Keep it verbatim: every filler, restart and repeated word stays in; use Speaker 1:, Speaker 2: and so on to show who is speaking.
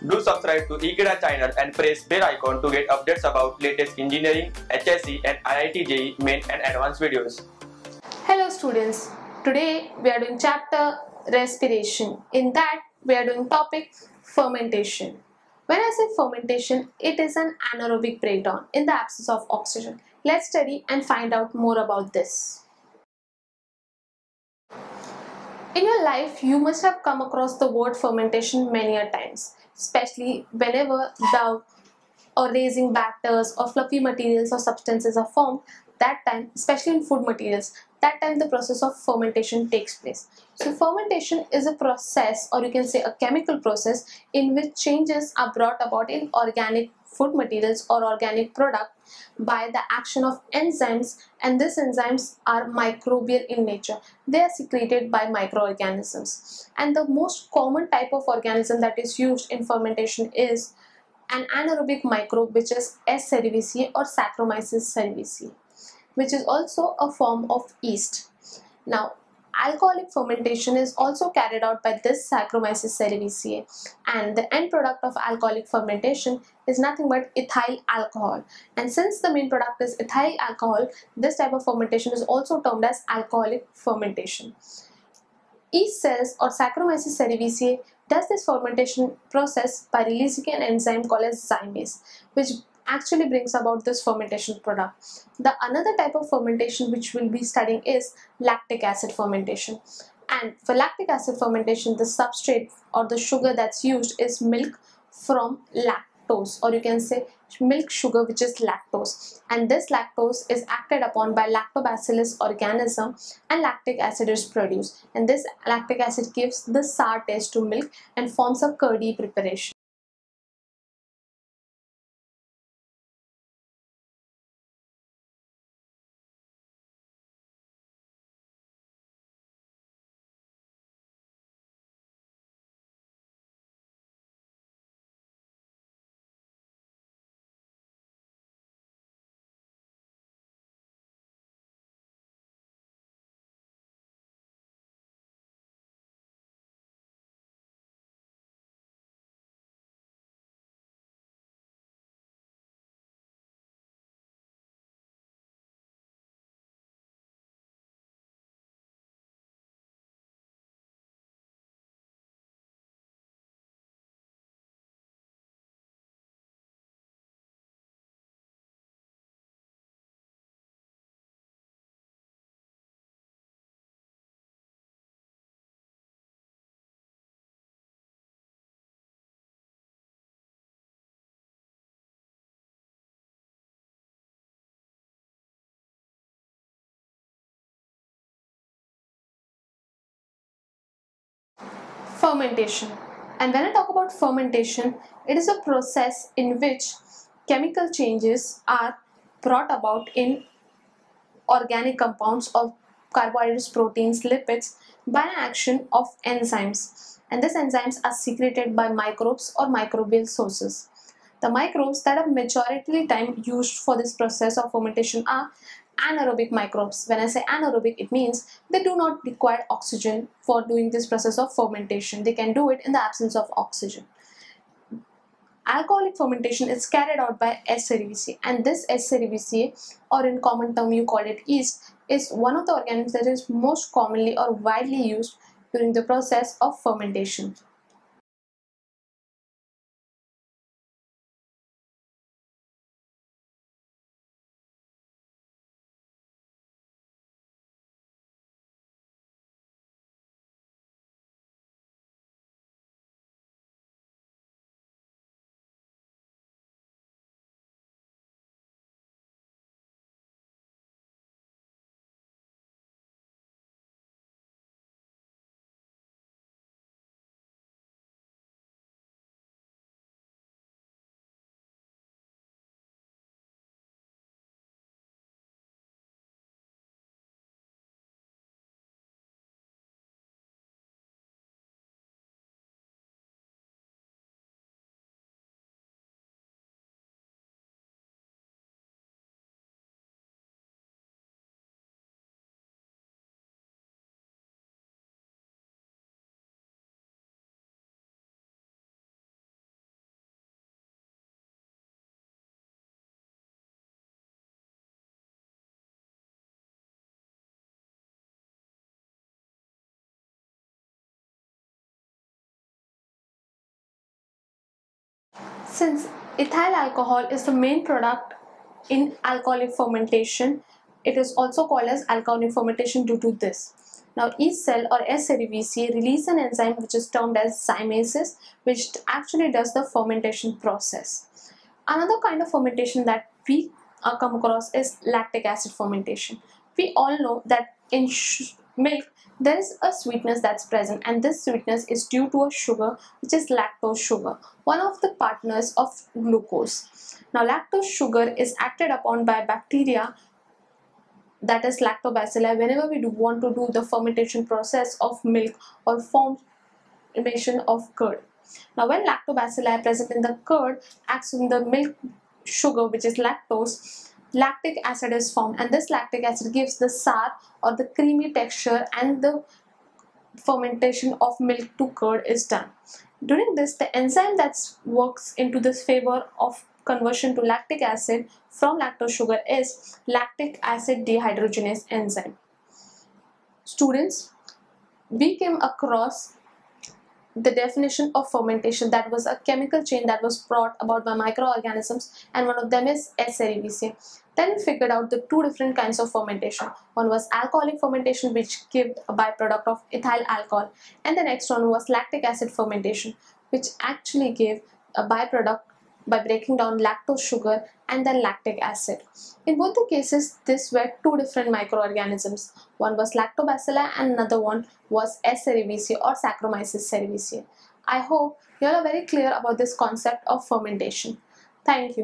Speaker 1: Do subscribe to Ekeeda channel and press bell icon to get updates about latest engineering, H S C and I I T J E E main and advanced videos.
Speaker 2: Hello students, today we are doing chapter respiration. In that we are doing topic fermentation. When I say fermentation, it is an anaerobic breakdown in the absence of oxygen. Let's study and find out more about this. In your life, you must have come across the word fermentation many a times, especially whenever the or raising batters or fluffy materials or substances are formed. That time, especially in food materials, that time the process of fermentation takes place. So fermentation is a process, or you can say a chemical process, in which changes are brought about in organic food materials or organic product by the action of enzymes, and these enzymes are microbial in nature. They are secreted by microorganisms, and the most common type of organism that is used in fermentation is an anaerobic microbe, which is S. cerevisiae or Saccharomyces cerevisiae, which is also a form of yeast. Now, alcoholic fermentation is also carried out by this Saccharomyces cerevisiae, and the end product of alcoholic fermentation is nothing but ethyl alcohol. And since the main product is ethyl alcohol, this type of fermentation is also termed as alcoholic fermentation. Yeast cells or Saccharomyces cerevisiae does this fermentation process by releasing an enzyme called as zymase, which actually brings about this fermentation product. The another type of fermentation which we'll be studying is lactic acid fermentation. And for lactic acid fermentation, the substrate or the sugar that's used is milk from lactose, or you can say milk sugar, which is lactose, and this lactose is acted upon by lactobacillus organism and lactic acid is produced, and this lactic acid gives the sour taste to milk and forms a curdy preparation. Fermentation. And when I talk about fermentation, it is a process in which chemical changes are brought about in organic compounds of carbohydrates, proteins, lipids by an action of enzymes. And these enzymes are secreted by microbes or microbial sources. The microbes that are majority time used for this process of fermentation are anaerobic microbes. When I say anaerobic, it means they do not require oxygen for doing this process of fermentation. They can do it in the absence of oxygen. Alcoholic fermentation is carried out by S. cerevisiae, and this S. cerevisiae, or in common term you call it yeast, is one of the organisms that is most commonly or widely used during the process of fermentation. Since ethyl alcohol is the main product in alcoholic fermentation, it is also called as alcoholic fermentation due to this. Now, each cell or S cerevisiae release an enzyme which is termed as zymases, which actually does the fermentation process. Another kind of fermentation that we uh, come across is lactic acid fermentation. We all know that in milk there is a sweetness that's present, and this sweetness is due to a sugar which is lactose sugar, one of the partners of glucose. Now, lactose sugar is acted upon by bacteria, that is lactobacilli, whenever we do want to do the fermentation process of milk or formation of curd. Now, when lactobacilli present in the curd acts on the milk sugar, which is lactose, lactic acid is formed, and this lactic acid gives the sour or the creamy texture, and the fermentation of milk to curd is done. During this, the enzyme that works into this favor of conversion to lactic acid from lactose sugar is lactic acid dehydrogenase enzyme. Students, we came across the definition of fermentation, that was a chemical chain that was brought about by microorganisms, and one of them is S. cerevisiae. Then we figured out the two different kinds of fermentation. One was alcoholic fermentation, which gave a byproduct of ethyl alcohol, and the next one was lactic acid fermentation, which actually gave a byproduct by breaking down lactose sugar and then lactic acid. In both the cases, these were two different microorganisms. One was lactobacilli and another one was S. cerevisiae or Saccharomyces cerevisiae. I hope you all are very clear about this concept of fermentation. Thank you.